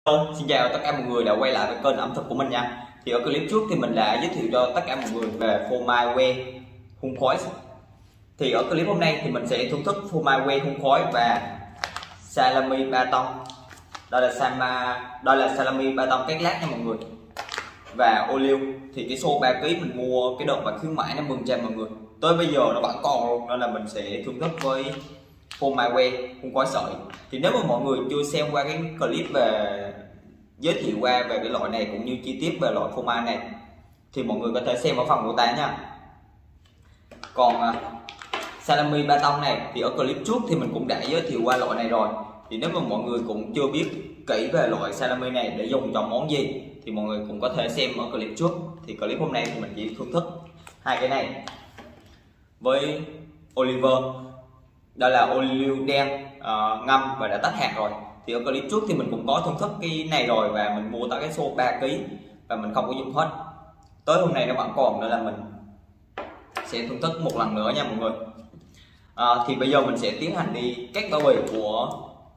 Xin chào tất cả mọi người đã quay lại với kênh ẩm thực của mình nha. Thì ở clip trước thì mình đã giới thiệu cho tất cả mọi người về phô mai que hun khói. Thì ở clip hôm nay thì mình sẽ thưởng thức phô mai que hun khói và salami ba tông. Đây là salami ba tông cắt lát nha mọi người. Và ô liu thì cái xô 3 kg mình mua cái đợt mà khuyến mãi 50% mọi người. Tới bây giờ nó vẫn còn luôn, nên là mình sẽ thưởng thức với phô mai que hun khói sợi. Thì nếu mà mọi người chưa xem qua cái clip về giới thiệu qua về cái loại này cũng như chi tiết về loại phô mai này thì mọi người có thể xem ở phần mô tả nha. Còn salami ba tông này thì ở clip trước thì mình cũng đã giới thiệu qua loại này rồi. Thì nếu mà mọi người cũng chưa biết kỹ về loại salami này để dùng cho món gì thì mọi người cũng có thể xem ở clip trước. Thì clip hôm nay thì mình chỉ thưởng thức hai cái này với Oliver. Đây là ô liu đen ngâm và đã tách hạt rồi. Thì ở clip trước thì mình cũng có thưởng thức cái này rồi và mình mua tại cái xô 3 kg và mình không có dùng hết. Tới hôm nay nó vẫn còn nên là mình sẽ thưởng thức một lần nữa nha mọi người. Thì bây giờ mình sẽ tiến hành đi cắt bao bì của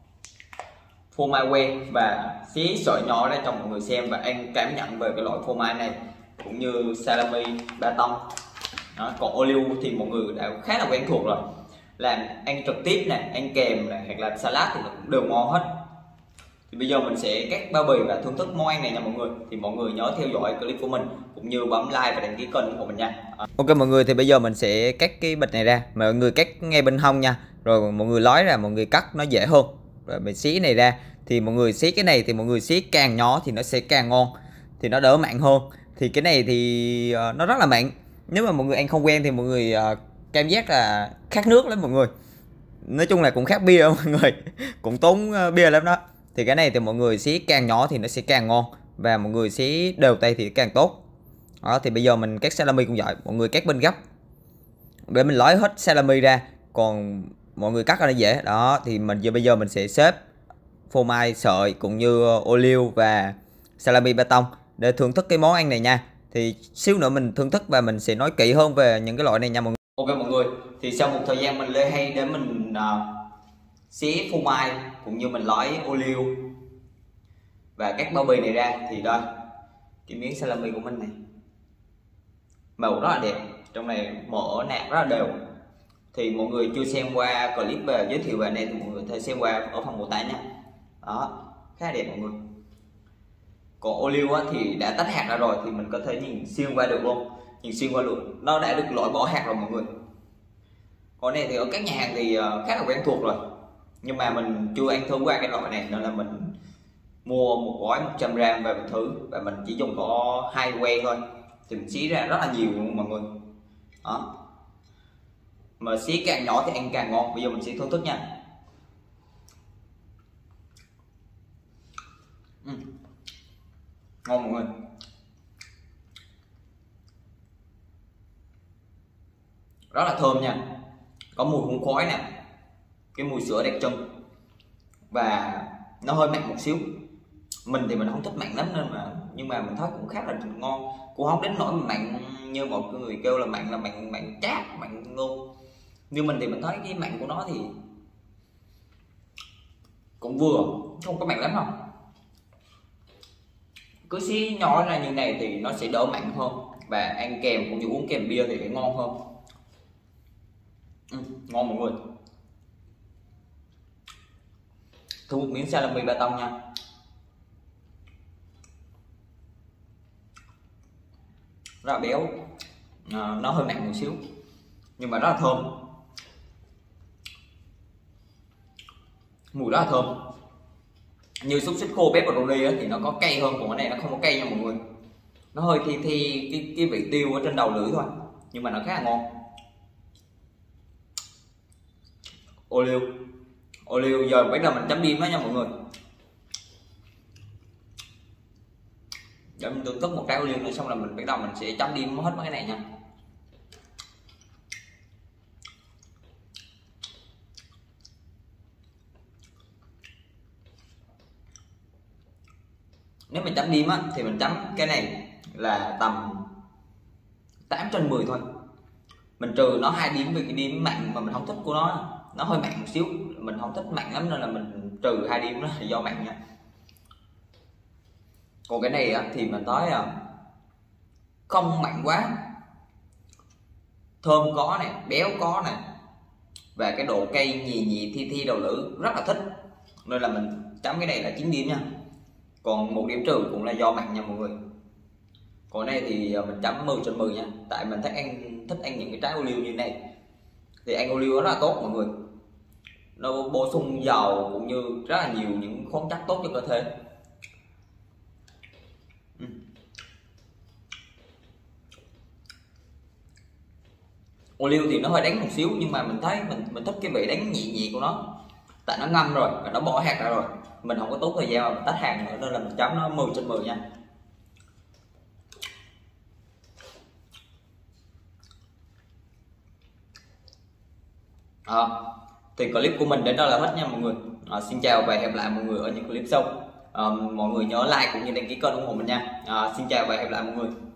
phô mai que và xé sợi nhỏ ra cho mọi người xem và ăn cảm nhận về cái loại phô mai này cũng như salami ba tông. Còn ô liu thì mọi người đã khá là quen thuộc rồi, làm ăn trực tiếp nè, ăn kèm nè, hoặc là salad thì nó cũng đều ngon hết. Thì bây giờ mình sẽ cắt bao bì và thưởng thức món ăn này nha mọi người. Thì mọi người nhớ theo dõi clip của mình cũng như bấm like và đăng ký kênh của mình nha. Ok mọi người, thì bây giờ mình sẽ cắt cái bịch này ra, mọi người cắt ngay bên hông nha, rồi mọi người lói ra, mọi người cắt nó dễ hơn. Rồi mình xí này ra thì mọi người xí cái này thì mọi người xí càng nhỏ thì nó sẽ càng ngon, thì nó đỡ mặn hơn. Thì cái này thì nó rất là mặn, nếu mà mọi người ăn không quen thì mọi người cảm giác là khát nước lắm mọi người. Nói chung là cũng khác bia mọi người cũng tốn bia lắm đó. Thì cái này thì mọi người xí càng nhỏ thì nó sẽ càng ngon, và mọi người xí đều tay thì càng tốt đó. Thì bây giờ mình cắt salami cũng vậy, mọi người cắt bên gấp để mình lói hết salami ra, còn mọi người cắt ra nó dễ đó. Thì bây giờ mình sẽ xếp phô mai sợi cũng như ô liu và salami ba tông để thưởng thức cái món ăn này nha. Thì xíu nữa mình thưởng thức và mình sẽ nói kỹ hơn về những cái loại này nha mọi người. Ok mọi người, thì sau một thời gian mình lê hay để mình xé phô mai cũng như mình lói ô liu và các bao bì này ra, thì đây cái miếng salami của mình này màu rất là đẹp, trong này mỡ nạc rất là đều. Thì mọi người chưa xem qua clip về giới thiệu về này thì mọi người có thể xem qua ở phần mô tả nha. Đó, khá đẹp mọi người. Còn ô liu thì đã tách hạt ra rồi thì mình có thể nhìn xuyên qua được luôn, nhìn xuyên qua luôn, nó đã được loại bỏ hạt rồi mọi người. Còn này thì ở các nhà hàng thì khá là quen thuộc rồi, nhưng mà mình chưa ăn thử qua cái loại này nên là mình mua một gói 100g về mình thử, và mình chỉ dùng có 2 que thôi thì mình xí ra rất là nhiều luôn mọi người. Đó, mà xí càng nhỏ thì ăn càng ngon. Bây giờ mình sẽ thưởng thức nha. Ngon mọi người, rất là thơm nha, có mùi hun khói nè, cái mùi sữa đặc trưng, và nó hơi mặn một xíu. Mình thì mình không thích mặn lắm nên nhưng mà mình thấy cũng khá là ngon, cũng không đến nỗi mặn như một người kêu là mặn chát, mặn luôn. Như mình thì mình thấy cái mặn của nó thì cũng vừa, không có mặn lắm không. Cứ xí nhỏ ra như này thì nó sẽ đỡ mặn hơn, và ăn kèm cũng như uống kèm bia thì sẽ ngon hơn. Ngon mọi người. Thử một miếng salami ba tông nha. Rất là béo, nó hơi mặn một xíu nhưng mà rất là thơm, mùi rất là thơm. Như xúc xích khô pepperoni thì nó có cay hơn, còn cái này nó không có cay nha mọi người. Nó hơi thi cái vị tiêu ở trên đầu lưỡi thôi, nhưng mà nó khá là ngon. Ô liu giờ bắt đầu mình chấm điểm đó nha mọi người. Để mình thưởng thức một cái ô liu nữa xong là mình bắt đầu mình sẽ chấm điểm hết mấy cái này nha. Nếu mình chấm điểm thì mình chấm cái này là tầm 8/10 thôi. Mình trừ nó 2 điểm vì cái điểm mặn mà mình không thích của nó hơi mặn một xíu, mình không thích mặn lắm nên là mình trừ 2 điểm đó là do mặn nha. Còn cái này á, thì mình thấy không mặn quá, thơm có nè, béo có nè, và cái độ cay nhì nhì thi thi đầu lưỡi rất là thích, nên là mình chấm cái này là 9 điểm nha. Còn 1 điểm trừ cũng là do mặn nha mọi người. Còn đây thì mình chấm 10/10 nha, tại mình thích ăn những cái trái ô liu như này. Thì ăn ô liu rất là tốt mọi người, nó bổ sung dầu cũng như rất là nhiều những khoáng chất tốt cho cơ thể. Ô liu thì nó hơi đắng một xíu, nhưng mà mình thấy mình thích cái vị đắng nhẹ nhẹ của nó, tại nó ngâm rồi và nó bỏ hạt ra rồi, mình không có tốn thời gian mà mình tách hạt nữa, nên là mình chấm nó 10/10 nha. Thì clip của mình đến đó là hết nha mọi người. Xin chào và hẹn lại mọi người ở những clip sau. Mọi người nhớ like cũng như đăng ký kênh ủng hộ mình nha. Xin chào và hẹn lại mọi người.